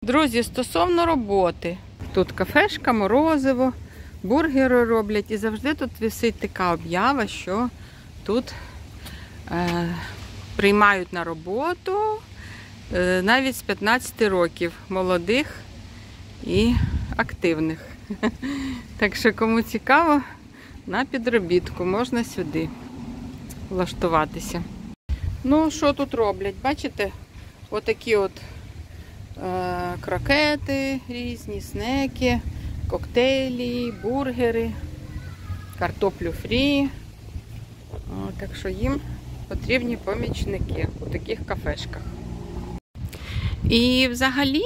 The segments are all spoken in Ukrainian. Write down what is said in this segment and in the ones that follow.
Друзі, стосовно роботи. Тут кафешка, морозиво, бургери роблять. І завжди тут висить така об'ява, що тут приймають на роботу навіть з 15 років молодих і активних. Так що, кому цікаво, на підробітку можна сюди влаштуватися. Ну, що тут роблять? Бачите? Отакі от крокети різні, снеки, коктейлі, бургери, картоплю фрі. Так що їм потрібні помічники у таких кафешках. І взагалі,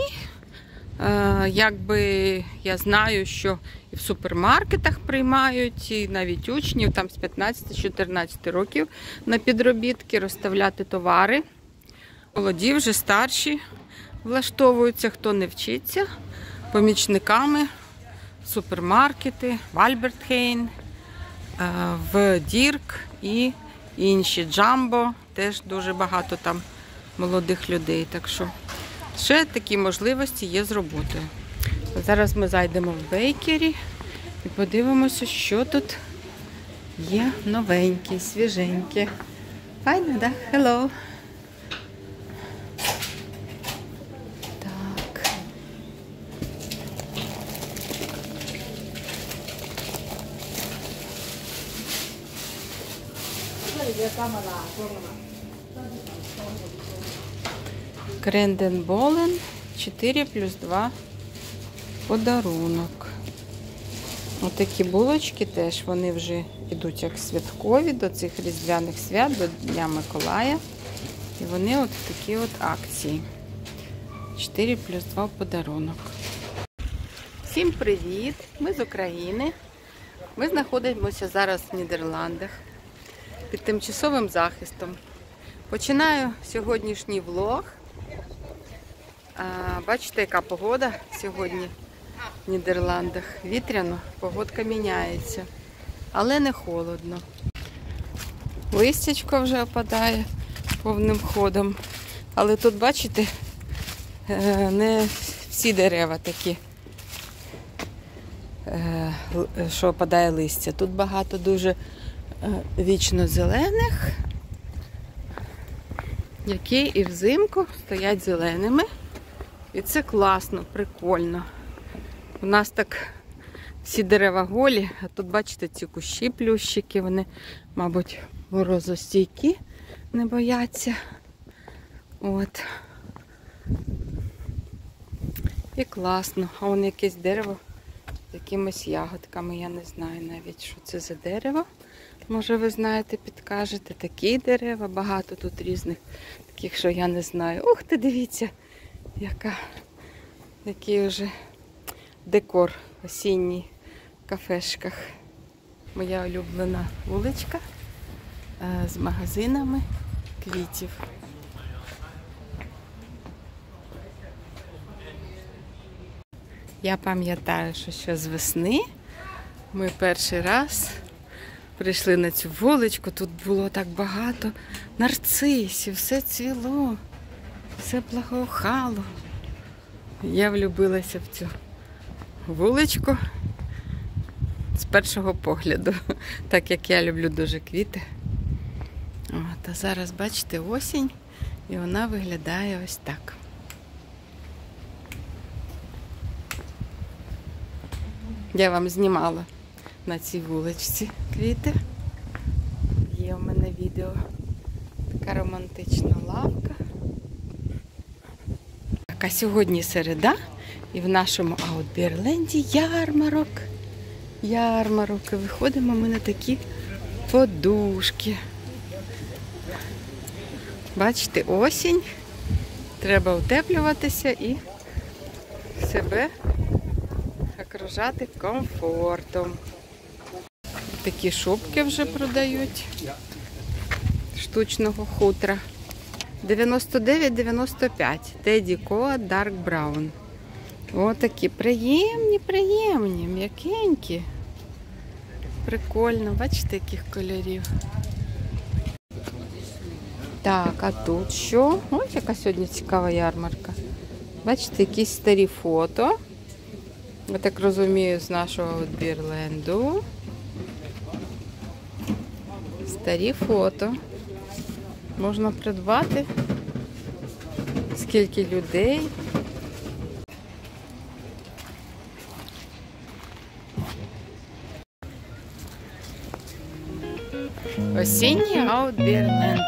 якби я знаю, що і в супермаркетах приймають, і навіть учнів там з 15-14 років на підробітки розставляти товари. Молоді, вже старші влаштовуються, хто не вчиться, помічниками в супермаркети, в Альберт Хейн, в Дірк і інші, Джамбо, теж дуже багато там молодих людей. Так що ще такі можливості є з роботою. Зараз ми зайдемо в бейкері і подивимося, що тут є новеньке, свіженьке. Файно, да? Hello! Так. Кренденболен 4+2 подарунок. Отакі булочки теж, вони вже йдуть як святкові до цих різдвяних свят, до Дня Миколая. І вони от такі от акції. 4+2 подарунок. Всім привіт! Ми з України. Ми знаходимося зараз в Нідерландах під тимчасовим захистом. Починаю сьогоднішній влог. Бачите, яка погода сьогодні в Нідерландах. Вітряно, погодка міняється, але не холодно. Листячко вже опадає повним ходом. Але тут, бачите, не всі дерева такі, що опадає листя. Тут багато дуже вічно зелених, які і взимку стоять зеленими. І це класно, прикольно. У нас так всі дерева голі, а тут, бачите, ці кущі плющики, вони, мабуть, морозостійкі, не бояться. От. І класно. А вон якесь дерево з якимись ягодками, я не знаю навіть, що це за дерево. Може, ви знаєте, підкажете. Такі дерева, багато тут різних, таких, що я не знаю. Ух ти, дивіться, який вже декор осінній в кафешках. Моя улюблена вуличка з магазинами квітів. Я пам'ятаю, що ще з весни ми перший раз прийшли на цю вуличку. Тут було так багато нарцисів, все цвіло, все благоухало. Я влюбилася в цю вуличку з першого погляду, так як я люблю дуже квіти. От, а зараз, бачите, осінь, і вона виглядає ось так. Я вам знімала на цій вуличці квіти. Є у мене відео. Така романтична лавка. Так, а сьогодні середа, і в нашому Аутберленді ярмарок. Ярмарок. І виходимо ми на такі подушки. Бачите, осінь. Треба утеплюватися і себе окружати комфортом. Такі шубки вже продають штучного хутра. 99,95. Теді Коа Dark Brown. Отакі приємні, м'якенькі. Прикольно. Бачите, яких кольорів. Так, а тут що? Ось яка сьогодні цікава ярмарка. Бачите, якісь старі фото. Я так розумію, з нашого Бірленду. Старі фото. Можна придбати. Скільки людей. Осінній Аутбірленд.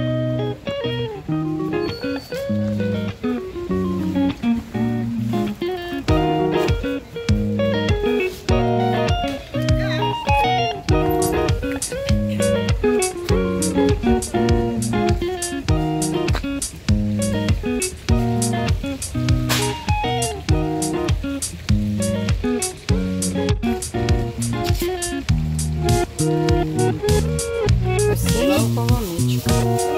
Осіння полуничка.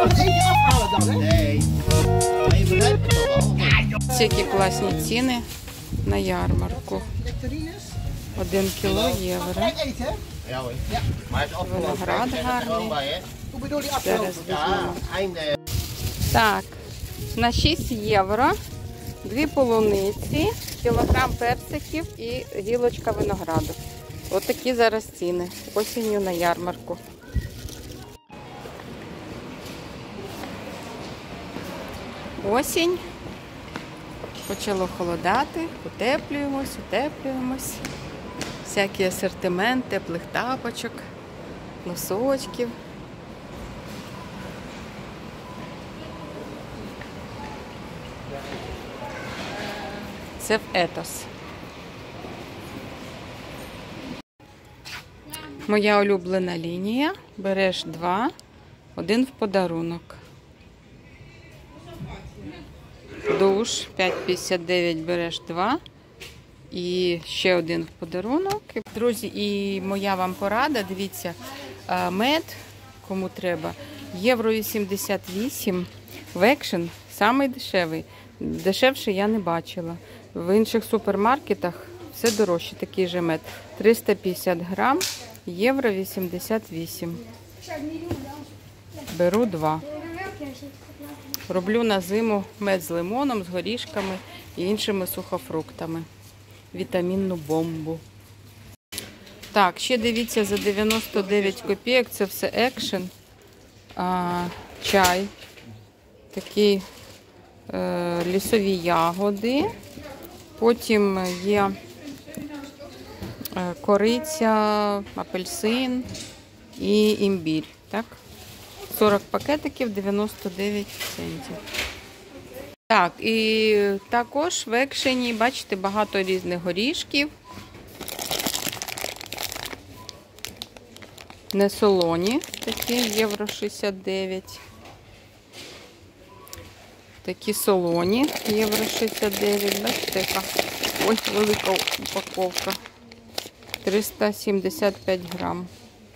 Всякі класні ціни на ярмарку. 1 кіло євро. Виноград гарний. Зараз візьмемо. Так, на 6 євро 2 полуниці, кілограм персиків і гілочка винограду. Ось такі зараз ціни. Осінню на ярмарку. Осінь. Почало холодати, утеплюємось. Всякий асортимент теплих тапочок, носочків. Це в Етос. Моя улюблена лінія. Береш 2, 1 в подарунок. Душ 5,59 береш 2 і ще 1 в подарунок. Друзі, і моя вам порада, дивіться, мед, кому треба, євро 88 в Екшен, самий дешевий. Дешевше я не бачила. В інших супермаркетах все дорожче, такий же мед. 350 грам, євро 88. Беру 2. Роблю на зиму мед з лимоном, з горішками і іншими сухофруктами. Вітамінну бомбу. Так, ще дивіться, за 99 копійок, це все Екшен. Чай. Такі лісові ягоди. Потім є кориця, апельсин і імбір. Так? 40 пакетиків, 99 центів. Так, і також в Екшені, бачите, багато різних горішків. Несолоні, такі, євро 69. Такі солоні, євро 69. Бачите, яка ось велика упаковка. 375 грам.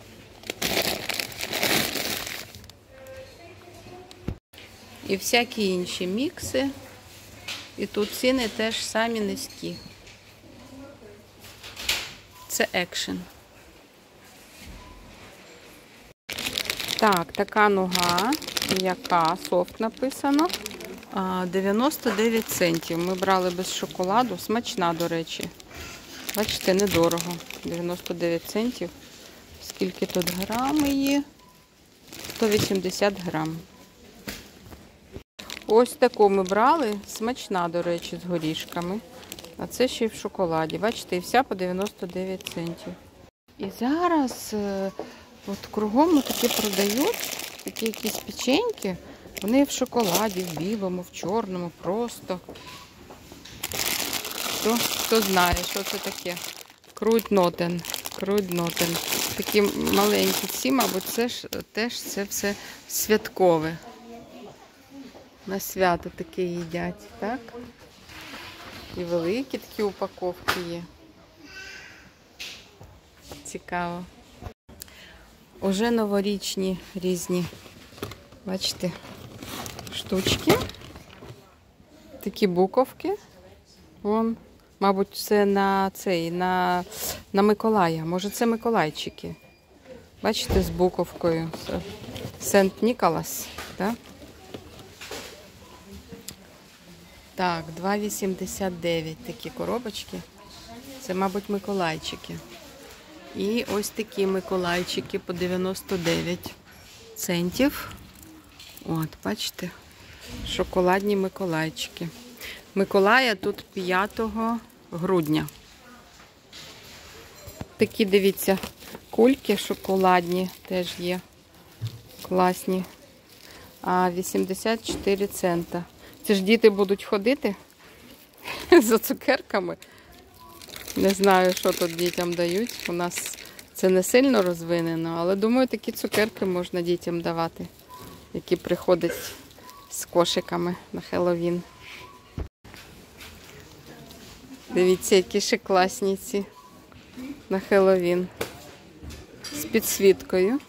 І всякі інші мікси. І тут ціни теж самі низькі. Це Екшен. Так, така нуга, яка, софт написано, 99 центів. Ми брали без шоколаду, смачна, до речі. Бачите, недорого. 99 центів. Скільки тут грам її? 180 грам. Ось таку ми брали, смачна, до речі, з горішками. А це ще й в шоколаді. Бачите, і вся по 99 центів. І зараз от кругом такі продають, такі якісь печеньки. Вони в шоколаді, в білому, в чорному, просто. Хто знає, що це таке? Круйтнотен. Круйтнотен. Такі маленькі ці, мабуть, це ж теж це все святкове. На свято таке їдять, так? І великі такі упаковки є. Цікаво. Уже новорічні різні, бачите, штучки. Такі буковки. Вон, мабуть, це на цей, на Миколая. Може, це Миколайчики. Бачите, з буковкою. Сент-Ніколас, так? Так, 2,89 такі коробочки. Це, мабуть, миколайчики. І ось такі миколайчики по 99 центів. От, бачите, шоколадні миколайчики. Миколая тут 5 грудня. Такі, дивіться, кульки шоколадні теж є. Класні. А 84 цента. Це ж діти будуть ходити за цукерками. Не знаю, що тут дітям дають. У нас це не сильно розвинено, але думаю, такі цукерки можна дітям давати, які приходять з кошиками на Хеллоуін. Дивіться, які ще класні ці на Хеллоуін. З підсвіткою.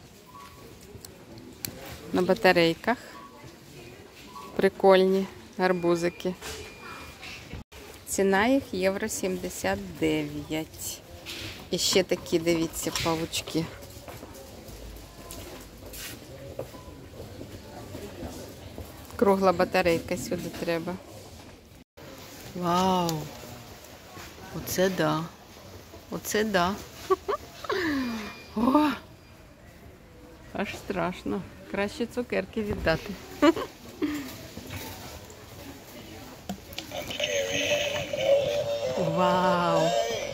На батарейках. Прикольні гарбузики. Ціна їх євро 79. І ще такі, дивіться, павучки. Кругла батарейка сюди треба. Вау! Оце да. Оце да. О! Аж страшно. Краще цукерки віддати. Вау!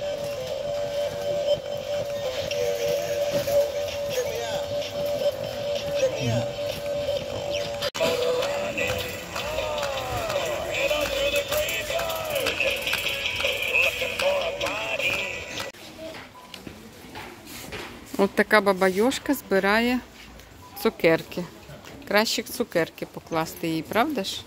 От така баба Йошка збирає цукерки. Краще цукерки покласти їй, правда ж?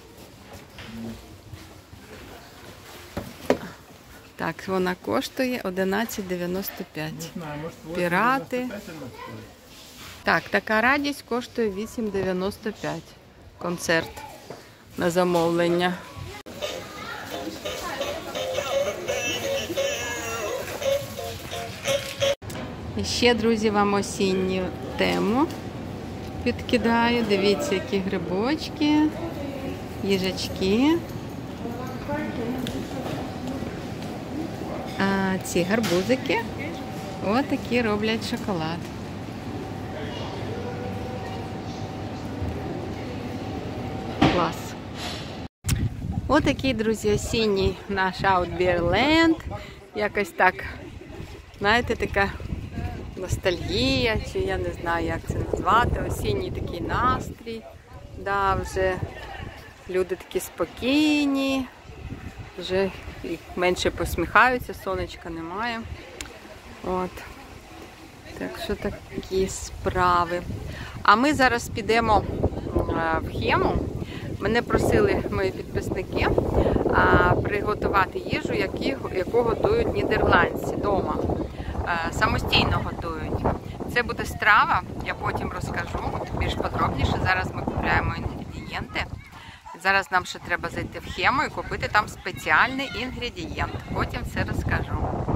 Так, вона коштує 11,95. Пірати. Так, така радість коштує 8,95. Концерт на замовлення. І ще, друзі, вам осінню тему підкидаю. Дивіться, які грибочки, їжачки. А ці гарбузики отакі роблять шоколад. Клас. Отакий, друзі, осінній наш Outbeerland. Якось так, знаєте, така ностальгія, чи я не знаю, як це назвати. Осінній такий настрій. Да, вже люди такі спокійні, вже менше посміхаються, сонечка немає. От. Так що такі справи. А ми зараз підемо в Хему. Мене просили мої підписники приготувати їжу, яку готують нідерландці вдома. Самостійно готують. Це буде страва, я потім розкажу більш подробніше. Зараз ми купуємо інгредієнти. Зараз нам ще треба зайти в Хему і купити там спеціальний інгредієнт. Потім все розкажу.